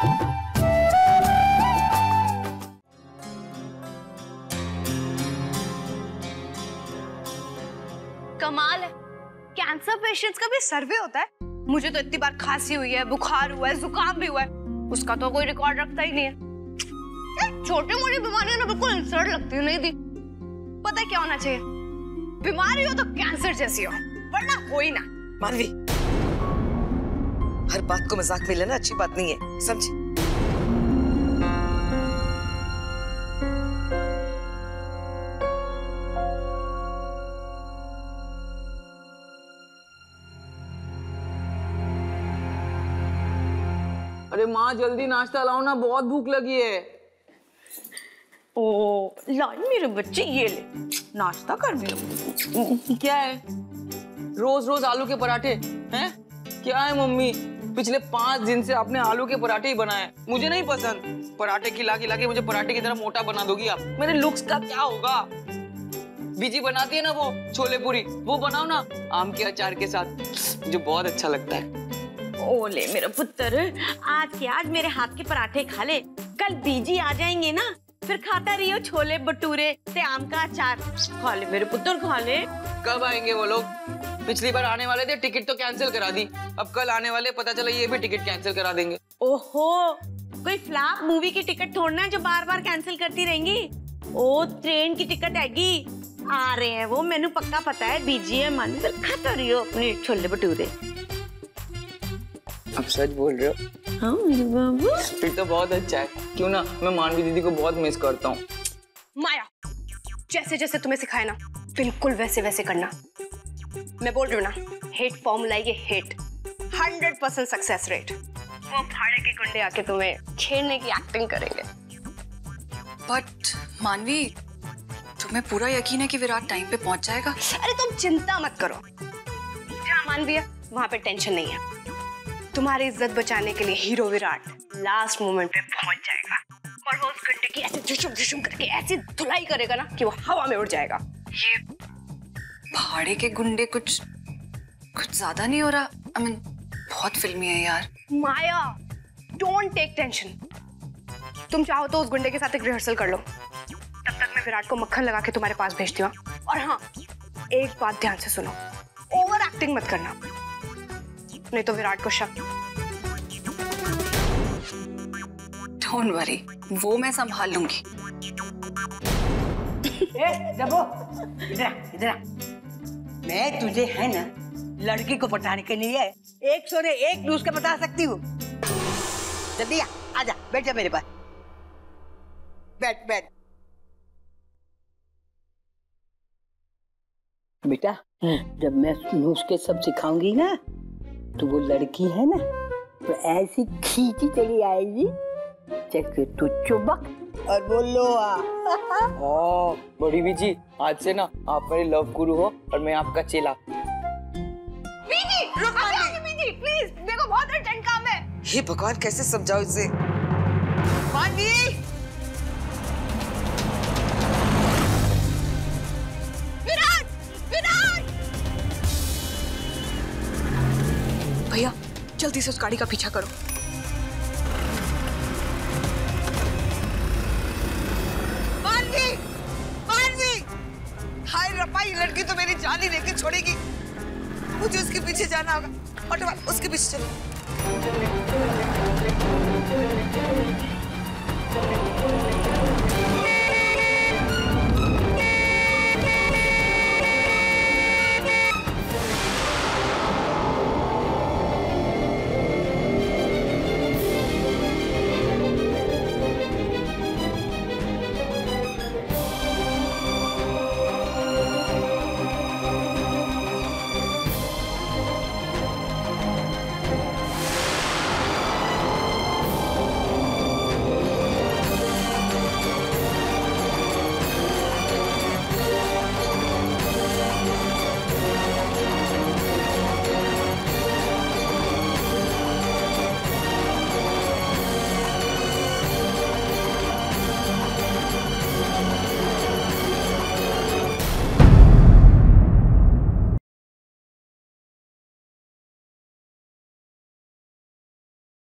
कमाल है, cancer patients का भी सर्वे होता है। मुझे तो इतनी बार खांसी हुई है, बुखार हुआ है, जुकाम भी हुआ है, उसका तो कोई रिकॉर्ड रखता ही नहीं है। छोटी मोटी बीमारियां ना बिल्कुल इंसर्ट लगती नहीं थी। पता है क्या होना चाहिए? बीमारी हो तो कैंसर जैसी हो, वरना हो ही ना। मानवी, हर बात को मजाक में लेना अच्छी बात नहीं है, समझी? अरे माँ जल्दी नाश्ता लाओ ना, बहुत भूख लगी है। ओ लाई मेरे बच्चे, ये ले नाश्ता कर भी। क्या है? रोज रोज आलू के पराठे हैं? क्या है मम्मी, पिछले 5 दिन से आपने आलू के पराठे ही बनाए, मुझे नहीं पसंद। पराठे खिला खिला के मुझे पराठे की तरह मोटा बना दोगी आप। मेरे लुक्स का क्या होगा? बीजी बनाती है ना वो छोले पूरी, वो बनाओ ना आम के अचार के साथ, मुझे बहुत अच्छा लगता है। ओले मेरा पुत्र, आज के आज मेरे हाथ के पराठे खा ले, कल बीजी आ जाएंगे ना, फिर खाता रहियो छोले भटूरे ते आम का अचार। खा ले मेरे पुत्र, खा ले। कब आएंगे वो लोग? पिछली बार आने वाले थे, टिकट तो कैंसिल करा दी, अब कल आने वाले, पता चला ये भी टिकट कैंसिल करा देंगे। ओहो, कोई फ्लॉप मूवी की टिकट थोड़ना है जो बार बार कैंसिल करती रहेंगी। ओ ट्रेन की टिकट आएगी, आ रहे हैं वो, मैंने पक्का पता है। बीजी है मन, खाता रहियो अपने छोले भटूरे। अब सच बोल रहे हो? हाँ मेरे बाबू, फिर तो बहुत अच्छा है। क्यों ना, मैं मानवी दीदी को बहुत मिस करता हूँ। माया, जैसे जैसे तुम्हें सिखाया ना, बिल्कुल वैसे वैसे करना। मैं बोल रही हूँ ना, हेट फॉर्मूला, ये हेट 100% सक्सेस रेट। वो भाड़े के गुंडे आके तुम्हें छेड़ने की एक्टिंग करेंगे। बट मानवी, तुम्हें पूरा यकीन है कि विराट टाइम पे पहुंच जाएगा? अरे तुम चिंता मत करो, जहाँ मानवी है वहां पे टेंशन नहीं है। तुम्हारी इज्जत बचाने के लिए हीरो विराट लास्ट मोमेंट पे पहुंच जाएगा, और वो उस गुंडे की ऐसे झुशुम झुशुम करके ऐसी धुलाई करेगा ना कि वो हवा में उड़ जाएगा। ये भाड़े के गुंडे कुछ ज्यादा नहीं हो रहा? I mean, बहुत फिल्मी है यार। Maya, don't take tension. तुम चाहो तो उस गुंडे के साथ एक रिहर्सल कर लो, तब तक मैं विराट को मक्खन लगा के तुम्हारे पास भेजती हूँ। और हाँ, एक बात ध्यान से सुनो, ओवर एक्टिंग मत करना, नहीं तो विराट को शक। डोंट वरी, वो मैं संभाल लूंगी। इधर मैं तुझे है ना लड़की को पटाने के लिए 101 नुस्खे बता सकती हूँ। जल्दी आजा, बैठ जा मेरे पास, बैठ बैठ। बेटा, जब मैं नुस्खे सब सिखाऊंगी ना, तो वो लड़की है ना, तो ऐसी खींची चली आएगी जैसे तू चुबक और बोलो हाँ बड़ी बीजी, आज से ना आप मेरे लव गुरु हो और मैं आपका चेला। बीजी, बीजी प्लीज, देखो बहुत अर्जेंट काम है। हे भगवान, कैसे समझाओ इसे? मानवी, विराट, विराट! भैया जल्दी से उस गाड़ी का पीछा करो। मानवी, मानवी! हाय रब्बा, ये लड़की तो मेरी जान ही लेके छोड़ेगी। मुझे उसके पीछे जाना होगा। ऑटो वाला, उसके पीछे चलो।